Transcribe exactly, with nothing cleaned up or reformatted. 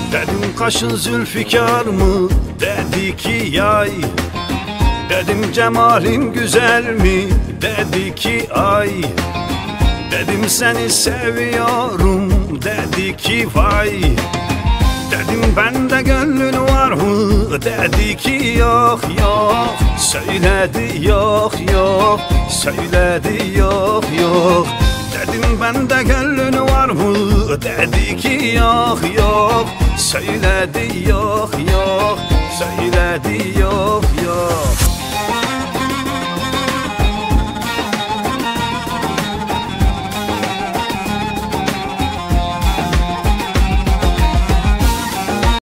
Dedim kaşın zülfikar mı? Dedi ki yay. Dedim cemalin güzel mi? Dedi ki ay. Dedim seni seviyorum. Dedi ki vay. Dedim bende gönlün var mı? Dedi ki yok yok. Söyledi yok yok. Söyledi yok yok. Dedim bende gönlün var mı? Dedi ki yok yok. Söyledi yok yok. Söyledi yok yok.